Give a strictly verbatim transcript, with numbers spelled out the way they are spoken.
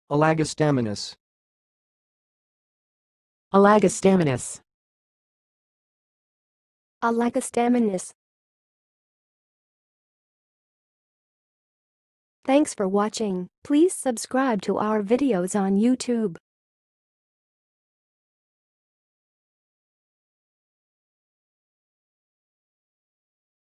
allagostemonous, allagostemonous, allagostemonous. Thanks for watching. Please subscribe to our videos on YouTube.